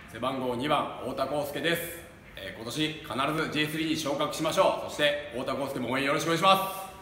背番号2番太田康介です。今年必ず J3 に昇格しましょう。そして太田康介も応援よろしくお願いします。